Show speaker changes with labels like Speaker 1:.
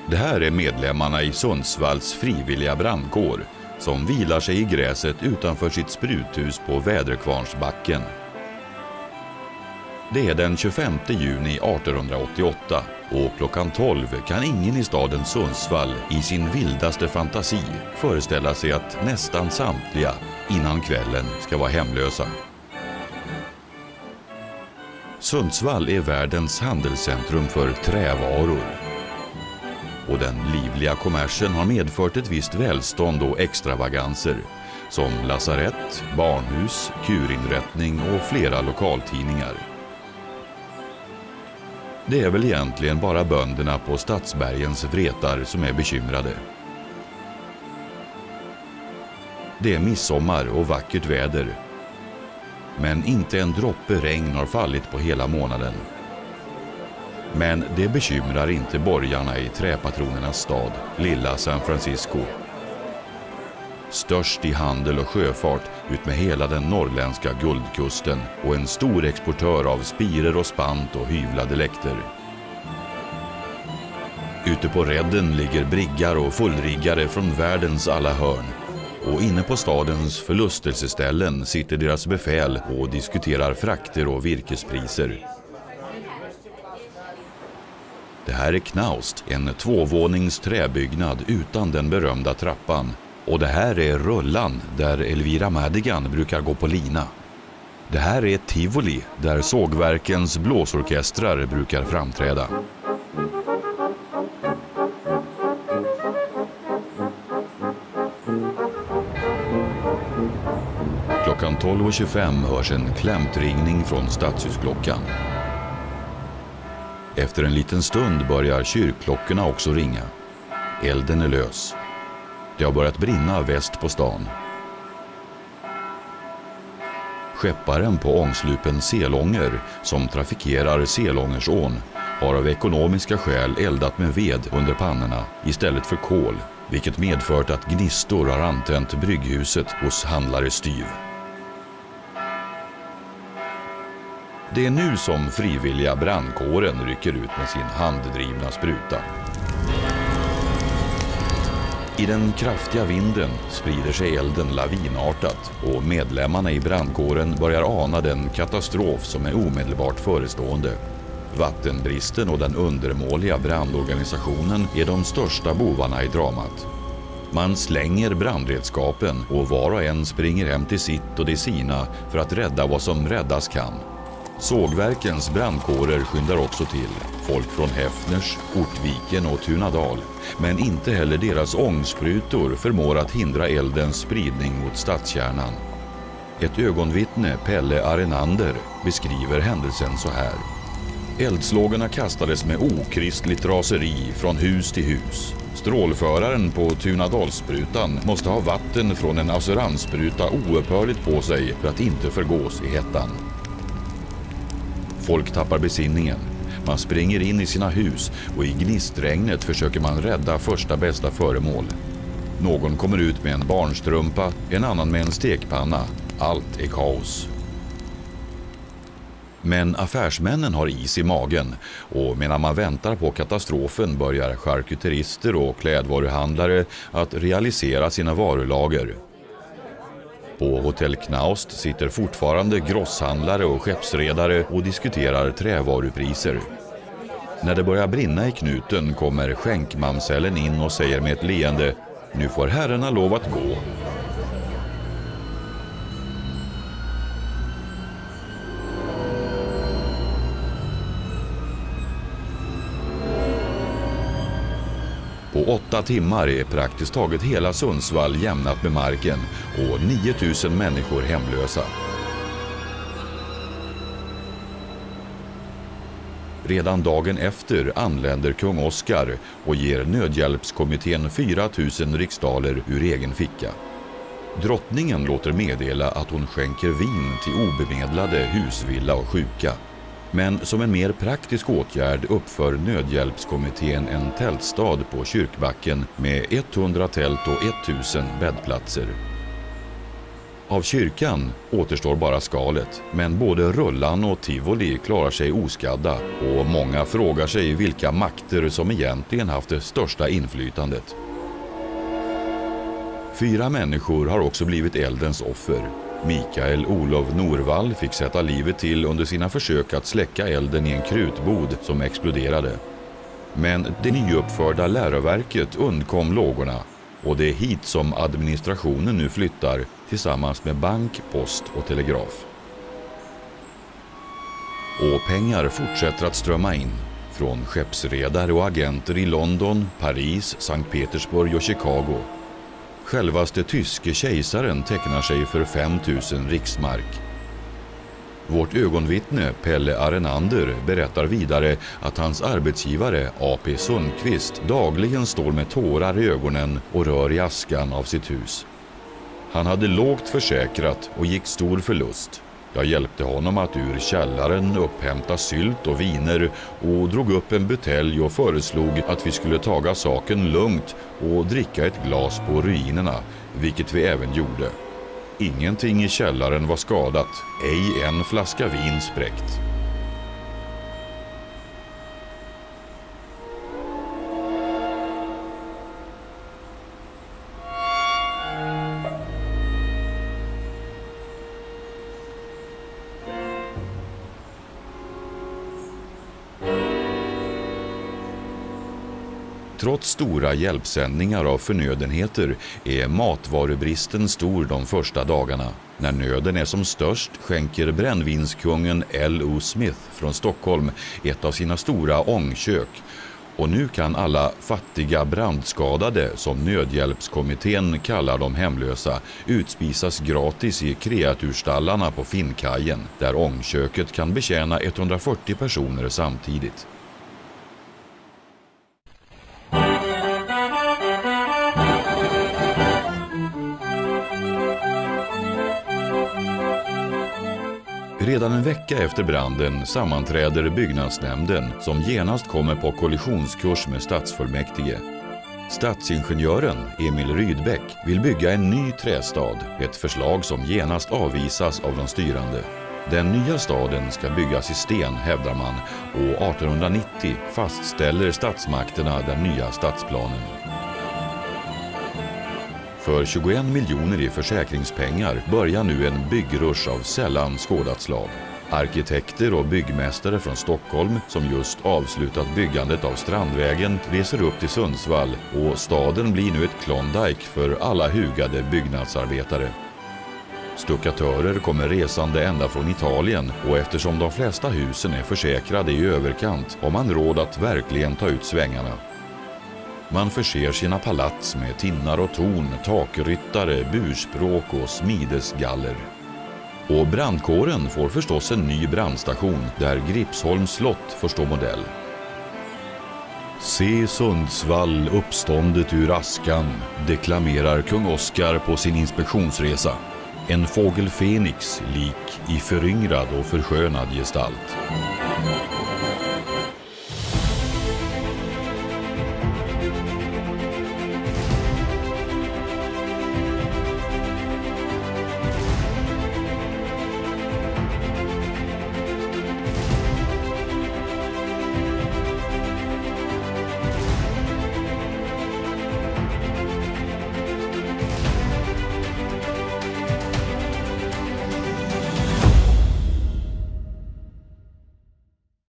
Speaker 1: Det här är medlemmarna i Sundsvalls frivilliga brandkår som vilar sig i gräset utanför sitt spruthus på Väderkvarnsbacken. Det är den 25 juni 1888 och klockan 12 kan ingen i staden Sundsvall i sin vildaste fantasi föreställa sig att nästan samtliga innan kvällen ska vara hemlösa. Sundsvall är världens handelscentrum för trävaror. Och den livliga kommersen har medfört ett visst välstånd och extravaganser som lasarett, barnhus, kurinrättning och flera lokaltidningar. Det är väl egentligen bara bönderna på Stadsbergens vretar som är bekymrade. Det är midsommar och vackert väder. Men inte en droppe regn har fallit på hela månaden. Men det bekymrar inte borgarna i träpatronernas stad, lilla San Francisco. Störst i handel och sjöfart ut med hela den norrländska guldkusten och en stor exportör av spirer och spant och hyvlade läkter. Ute på redden ligger briggar och fullriggare från världens alla hörn. Och inne på stadens förlustelseställen sitter deras befäl och diskuterar frakter och virkespriser. Det här är Knaust, en tvåvånings träbyggnad utan den berömda trappan. Och det här är Rullan, där Elvira Madigan brukar gå på lina. Det här är Tivoli, där sågverkens blåsorkestrar brukar framträda. Klockan 12.25 hörs en klämtringning från stadshusklockan. Efter en liten stund börjar kyrkklockorna också ringa. Elden är lös. Det har börjat brinna väst på stan. Skepparen på ångslupen Selånger, som trafikerar Selångersån, har av ekonomiska skäl eldat med ved under pannorna istället för kol, vilket medfört att gnistor har antänt brygghuset hos handlare Styv. Det är nu som frivilliga brandkåren rycker ut med sin handdrivna spruta. I den kraftiga vinden sprider sig elden lavinartat och medlemmarna i brandkåren börjar ana den katastrof som är omedelbart förestående. Vattenbristen och den undermåliga brandorganisationen är de största bovarna i dramat. Man slänger brandredskapen och var och en springer hem till sitt och det sina för att rädda vad som räddas kan. Sågverkens brandkårer skyndar också till. Folk från Häfners, Ortviken och Tunadal. Men inte heller deras ångsprutor förmår att hindra eldens spridning mot stadskärnan. Ett ögonvittne, Pelle Arenander, beskriver händelsen så här. Eldslågorna kastades med okristligt raseri från hus till hus. Strålföraren på Tunadalssprutan måste ha vatten från en assurandspruta oupphörligt på sig för att inte förgås i hettan. Folk tappar besinningen. Man springer in i sina hus och i gnistregnet försöker man rädda första bästa föremål. Någon kommer ut med en barnstrumpa, en annan med en stekpanna. Allt är kaos. Men affärsmännen har is i magen och medan man väntar på katastrofen börjar charkuterister och klädvaruhandlare att realisera sina varulager. På Hotell Knaust sitter fortfarande grosshandlare och skeppsredare och diskuterar trävarupriser. När det börjar brinna i knuten kommer skänkmamsellen in och säger med ett leende: "Nu får herrarna lov att gå." På 8 timmar är praktiskt taget hela Sundsvall jämnat med marken och 9000 människor hemlösa. Redan dagen efter anländer kung Oskar och ger nödhjälpskommittén 4000 riksdaler ur egen ficka. Drottningen låter meddela att hon skänker vin till obemedlade, husvilla och sjuka. Men som en mer praktisk åtgärd uppför nödhjälpskommittén en tältstad på Kyrkbacken med 100 tält och 1000 bäddplatser. Av kyrkan återstår bara skalet, men både Rullan och Tivoli klarar sig oskadda och många frågar sig vilka makter som egentligen haft det största inflytandet. 4 människor har också blivit eldens offer. Mikael Olof Norvall fick sätta livet till under sina försök att släcka elden i en krutbod som exploderade. Men det nyuppförda läroverket undkom lågorna och det är hit som administrationen nu flyttar tillsammans med bank, post och telegraf. Och pengar fortsätter att strömma in från skeppsredare och agenter i London, Paris, Sankt Petersburg och Chicago. Självaste tyske kejsaren tecknar sig för 5 000 riksmark. Vårt ögonvittne Pelle Arenander berättar vidare att hans arbetsgivare A.P. Sundqvist dagligen står med tårar i ögonen och rör i askan av sitt hus. Han hade lågt försäkrat och gick stor förlust. Jag hjälpte honom att ur källaren upphämta sylt och viner och drog upp en butelj och föreslog att vi skulle taga saken lugnt och dricka ett glas på ruinerna, vilket vi även gjorde. Ingenting i källaren var skadat, ej en flaska vin spräckt. Trots stora hjälpsändningar av förnödenheter är matvarubristen stor de första dagarna. När nöden är som störst skänker brännvinskungen L.O. Smith från Stockholm ett av sina stora ångkök. Och nu kan alla fattiga brandskadade, som nödhjälpskommittén kallar de hemlösa, utspisas gratis i kreaturstallarna på Finnkajen, där ångköket kan betjäna 140 personer samtidigt. Redan en vecka efter branden sammanträder byggnadsnämnden som genast kommer på kollisionskurs med stadsfullmäktige. Stadsingenjören Emil Rydbeck vill bygga en ny trästad, ett förslag som genast avvisas av de styrande. Den nya staden ska byggas i sten, hävdar man, och 1890 fastställer statsmakterna den nya stadsplanen. För 21 miljoner i försäkringspengar börjar nu en byggrush av sällan skådat slag. Arkitekter och byggmästare från Stockholm som just avslutat byggandet av Strandvägen reser upp till Sundsvall och staden blir nu ett Klondike för alla hugade byggnadsarbetare. Stuckatörer kommer resande ända från Italien och eftersom de flesta husen är försäkrade i överkant har man råd att verkligen ta ut svängarna. Man förser sina palats med tinnar och torn, takryttare, burspråk och smidesgaller. Och brandkåren får förstås en ny brandstation där Gripsholms slott får stå modell. Se Sundsvall uppståndet ur askan, deklamerar kung Oscar på sin inspektionsresa. En fågel Fenix lik i föryngrad och förskönad gestalt.